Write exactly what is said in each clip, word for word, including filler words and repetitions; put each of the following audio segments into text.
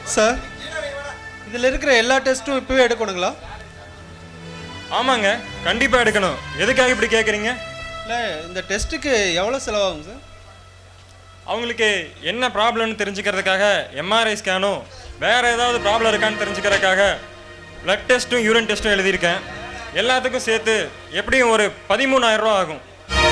Sir, இதில் இருக்கிற எல்லா டெஸ்ட்டும் இப்போவே எடுக்கணுங்களா? ஆமாங்க, கண்டிப்பாக எடுக்கணும். எதுக்காக இப்படி கேட்குறீங்க? இல்லை, இந்த டெஸ்ட்டுக்கு எவ்வளோ செலவாகுங்க சார்? அவங்களுக்கு என்ன ப்ராப்ளம்னு தெரிஞ்சுக்கிறதுக்காக எம்ஆர்ஐ ஸ்கேனும் வேறு ஏதாவது ப்ராப்ளம் இருக்கான்னு தெரிஞ்சுக்கிறதுக்காக ப்ளட் டெஸ்ட்டும் யூரின் டெஸ்ட்டும் எழுதியிருக்கேன். எல்லாத்துக்கும் சேர்த்து எப்படியும் ஒரு பதிமூணாயிரம் ரூபா ஆகும்.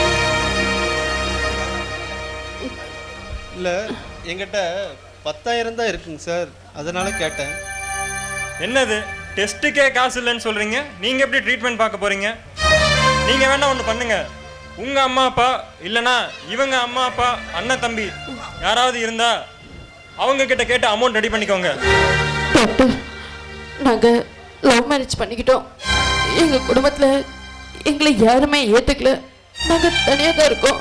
இல்லை, எங்கிட்ட பத்தாயிரம் தான் இருக்குங்க சார், அதனால கேட்டேன். என்னது, டெஸ்ட்டுக்கே காசு இல்லைன்னு சொல்கிறீங்க? நீங்கள் எப்படி ட்ரீட்மெண்ட் பார்க்க போகிறீங்க? நீங்கள் வேணா ஒன்று பண்ணுங்கள். உங்கள் அம்மா அப்பா இல்லைனா இவங்க அம்மா அப்பா அண்ணன் தம்பி யாராவது இருந்தால் அவங்கக்கிட்ட கேட்டு அமௌண்ட் ரெடி பண்ணிக்கோங்க. டாக்டர், நாங்கள் லவ் மேரேஜ் பண்ணிக்கிட்டோம். எங்கள் குடும்பத்தில் எங்களை யாருமே ஏற்றுக்கல. நாங்கள் தனியாக தான் இருக்கோம்.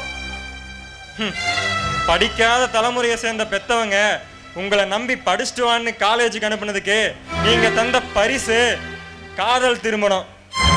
படிக்காத தலைமுறையை சேர்ந்த பெற்றவங்க உங்களை நம்பி படிச்சுட்டு வான்னு காலேஜுக்கு அனுப்புனதுக்கு நீங்கள் தந்த பரிசு காதல் திருமணம்,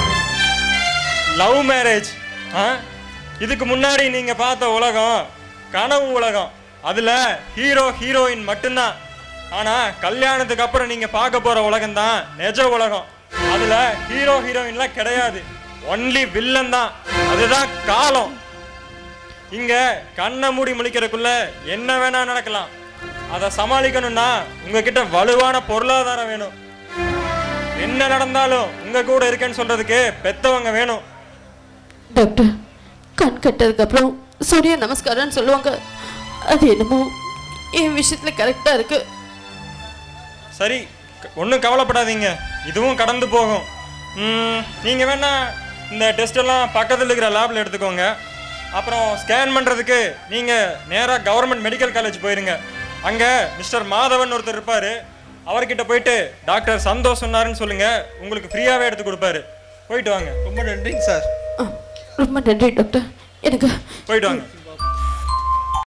லவ் மேரேஜ். ஆ, இதுக்கு முன்னாடி நீங்கள் பார்த்த உலகம் கனவு உலகம். அதில் ஹீரோ ஹீரோயின் மட்டும்தான். ஆனால் கல்யாணத்துக்கு அப்புறம் நீங்கள் பார்க்க போகிற உலகம் தான் நிஜ உலகம். அதில் ஹீரோ ஹீரோயின்லாம் கிடையாது, ஒன்லி வில்லன் தான். அதுதான் காலம். இங்கே கண்ணை மூடி முழிக்கிறதுக்குள்ள என்ன வேணா நடக்கலாம். அதை சமாளிக்கணும்னா உங்ககிட்ட வலுவான பொருளாதாரம் வேணும். என்ன நடந்தாலும் உங்க கூட இருக்கேன்னு சொல்றதுக்கு பெத்தவங்க வேணும். டாக்டர், கண் கட்டதுக்கு அப்புறம் சூரிய நமஸ்காரம்னு சொல்லுவாங்க. அது என்னமோ என் விஷயத்துல கரெக்டா இருக்கு. சரி, ஒன்றும் கவலைப்படாதீங்க, இதுவும் கடந்து போகும். நீங்கள் வேணா இந்த டெஸ்ட் எல்லாம் பக்கத்தில் இருக்கிற லேபில் எடுத்துக்கோங்க. அப்புறம் ஸ்கேன் பண்ணுறதுக்கு நீங்கள் நேராக கவர்மெண்ட் மெடிக்கல் காலேஜ் போயிருங்க. அங்கே மிஸ்டர் மாதவன் ஒருத்தர் இருப்பார். அவர்கிட்ட போயிட்டு டாக்டர் சந்தோஷ் சொன்னாருன்னு சொல்லுங்கள், உங்களுக்கு ஃப்ரீயாகவே எடுத்து கொடுப்பாரு. போயிட்டு வாங்க. ரொம்ப நன்றிங்க சார். ரொம்ப நன்றி டாக்டர். எனக்கு போயிட்டு வாங்க.